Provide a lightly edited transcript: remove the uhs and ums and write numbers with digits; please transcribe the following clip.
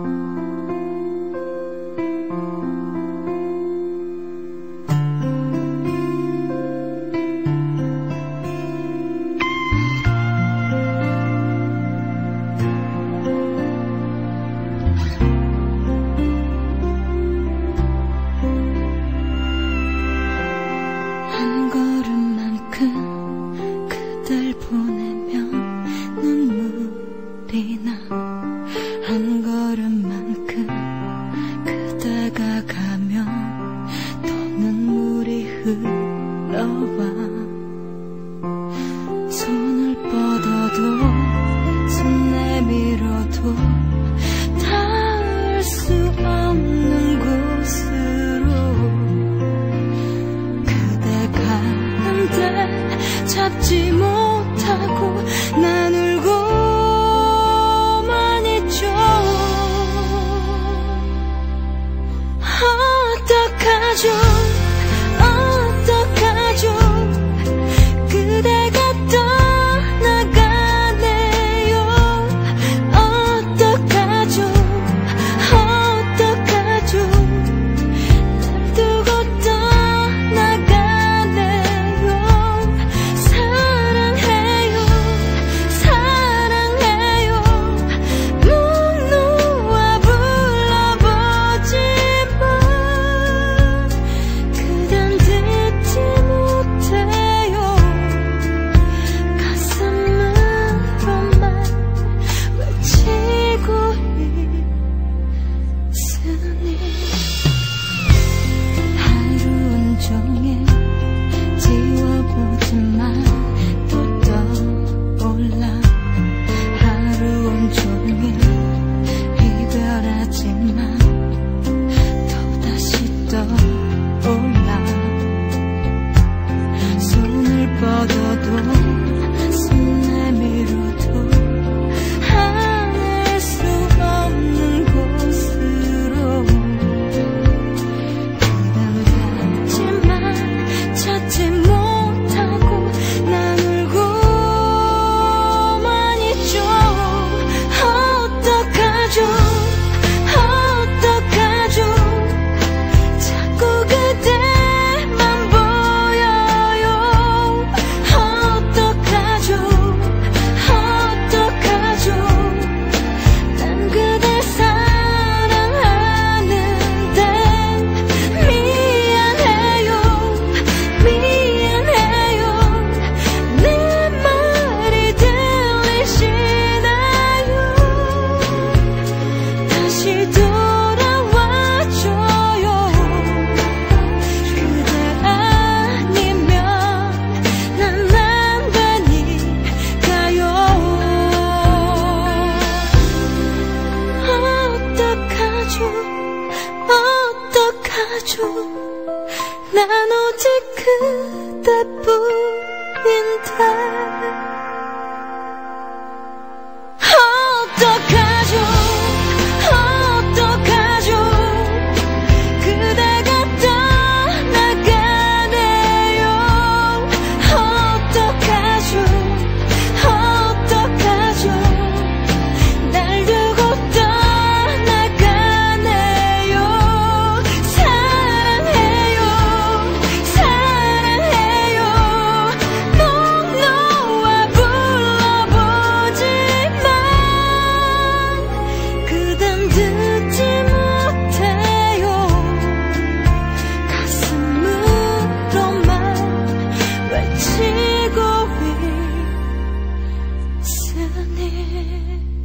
한 걸음만큼 그댈 보내면 눈물이 나. 한 걸음만큼 그대가 가면 또 눈물이 흘러와. 손을 뻗어도 손 내밀어도 닿을 수 없는 곳으로 잡지 못하고 난 울고만 있죠. 어떡하죠, 어떡하죠. 그대가 떠나가네요. 어떡하죠, 어떡하죠. 날 두고 난 오직 그대뿐인데. 어떡하죠, 어떡하죠. 그대가 떠나가네요. 어떡하죠, 어떡하죠. 날 두고 떠나가네요. 사랑해요, 사랑해요. 꼭 놓아 불러보지만 그댄 듣지 못해요. 가슴으로만 외치고 있으니.